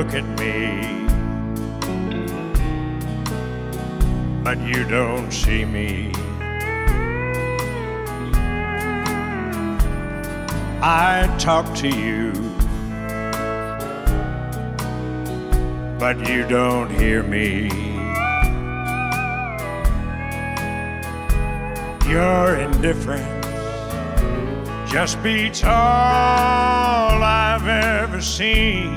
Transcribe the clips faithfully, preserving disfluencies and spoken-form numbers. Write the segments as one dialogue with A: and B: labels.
A: look at me, but you don't see me. I talk to you, but you don't hear me. Your indifference just beats all I've ever seen.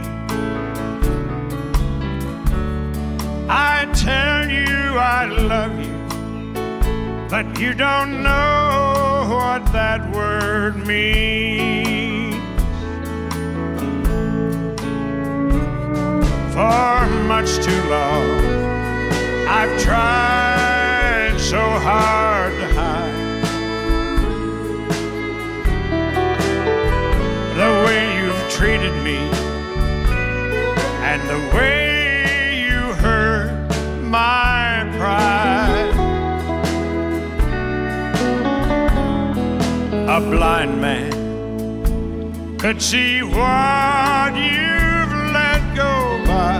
A: I tell you I love you, but you don't know what that word means. For much too long I've tried so hard to hide the way you've treated me and the way you hurt my pride. A blind man could see what you've let go by.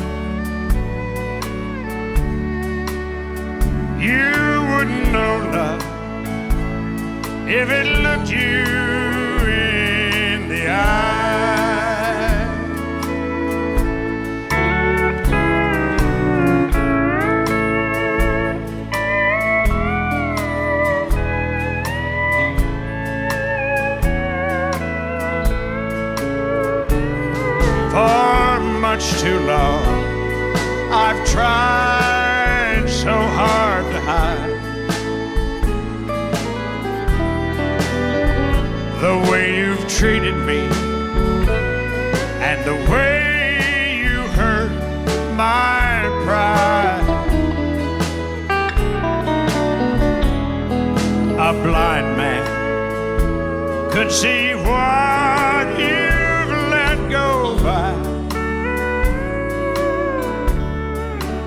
A: You wouldn't know love if it looked you in the eye. For much too long I've tried so hard to hide the way you've treated me and the way you hurt my pride. A blind man could see what you've let go by.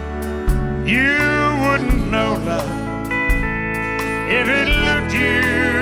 A: You wouldn't know love if it looked you